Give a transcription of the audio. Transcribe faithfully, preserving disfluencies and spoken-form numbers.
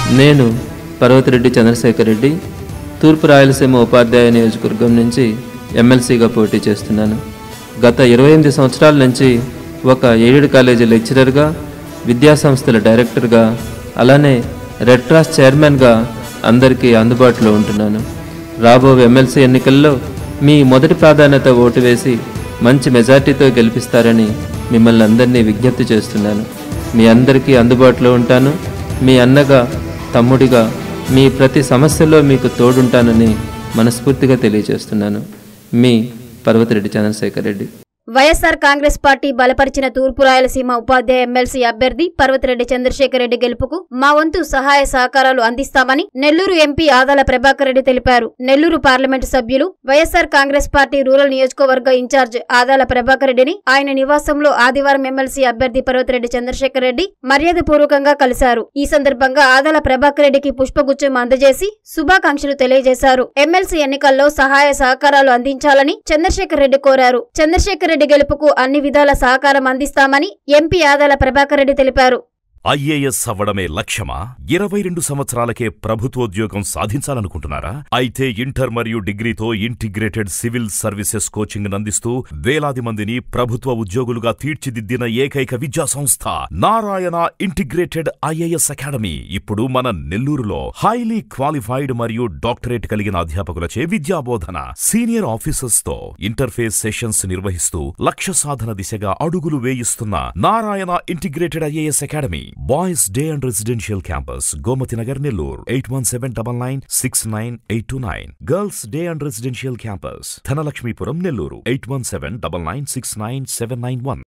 నేను పర్వతిరెడ్డి చంద్రశేఖర్ రెడ్డి తూర్పు రాయలసీమ ఉపాధ్యాయ నియోజకవర్గం నుంచి ఎమ్మెల్సీగా పోటీ చేస్తున్నాను. గత ఇరవై ఎనిమిది సంవత్సరాల నుంచి ఒక ఎయిడెడ్ కాలేజీ లెక్చరర్గా, విద్యాసంస్థల డైరెక్టర్గా, అలానే రెడ్ క్రాస్ చైర్మన్గా అందరికీ అందుబాటులో ఉంటున్నాను. రాబోయే ఎమ్మెల్సీ ఎన్నికల్లో మీ మొదటి ప్రాధాన్యత ఓటు వేసి మంచి మెజార్టీతో గెలిపిస్తారని మిమ్మల్ని అందరినీ విజ్ఞప్తి చేస్తున్నాను. మీ అందరికీ అందుబాటులో ఉంటాను. మీ అన్నగా, తమ్ముడిగా మీ ప్రతి సమస్యలో మీకు తోడుంటానని మనస్ఫూర్తిగా తెలియజేస్తున్నాను. మీ పర్వతిరెడ్డి చంద్రశేఖర్ రెడ్డి. వైఎస్ఆర్ కాంగ్రెస్ పార్టీ బలపరిచిన తూర్పు రాయలసీమ ఉపాధ్యాయ ఎమ్మెల్సీ అభ్యర్థి పర్వతిరెడ్డి చంద్రశేఖర్ రెడ్డి గెలుపుకు మా వంతు సహాయ సహకారాలు అందిస్తామని నెల్లూరు ఎంపీ ఆదాల ప్రభాకర్ రెడ్డి తెలిపారు. నెల్లూరు పార్లమెంటు సభ్యులు, వైఎస్ఆర్ కాంగ్రెస్ పార్టీ రూరల్ నియోజకవర్గ ఇన్ఛార్జ్ ఆదాల ప్రభాకర్ రెడ్డిని ఆయన నివాసంలో ఆదివారం ఎమ్మెల్సీ అభ్యర్థి పర్వతిరెడ్డి చంద్రశేఖర్ రెడ్డి మర్యాదపూర్వకంగా కలిశారు. ఈ సందర్భంగా ఆదాల ప్రభాకర్ రెడ్డికి పుష్పగుచ్చం అందజేసి శుభాకాంక్షలు తెలియజేశారు. ఎమ్మెల్సీ ఎన్నికల్లో సహాయ సహకారాలు అందించాలని చంద్రశేఖర్ రెడ్డి కోరారు. చంద్రశేఖర్ రెడ్డి గెలుపుకు అన్ని విధాల సహకారం అందిస్తామని ఎంపీ ఆదాల ప్రభాకర్ రెడ్డి తెలిపారు. ఐఏఎస్ అవ్వడమే లక్ష్యమా? ఇరవై రెండు సంవత్సరాలకే ప్రభుత్వోద్యోగం సాధించాలనుకుంటున్నారా? అయితే ఇంటర్ మరియు డిగ్రీతో ఇంటిగ్రేటెడ్ సివిల్ సర్వీసెస్ కోచింగ్ అందిస్తూ వేలాది మందిని ప్రభుత్వ ఉద్యోగులుగా తీర్చిదిద్దిన ఏకైక విద్యా సంస్థ నారాయణ ఇంటిగ్రేటెడ్ ఐఏఎస్ అకాడమీ ఇప్పుడు మన నెల్లూరులో హైలీ క్వాలిఫైడ్ మరియు డాక్టరేట్ కలిగిన అధ్యాపకులచే విద్యాబోధన, సీనియర్ ఆఫీసర్స్ తో ఇంటర్ఫేస్ సెషన్స్ నిర్వహిస్తూ లక్ష్య సాధన దిశగా అడుగులు వేయిస్తున్న Narayana integrated IAS academy. Boys Day and Residential Campus, Gomati Nagar, Nellore, eight one seven nine nine six nine eight two nine. Girls Day and Residential Campus, Thanalakshmipuram, Nellore, eight one seven nine nine six nine seven nine one.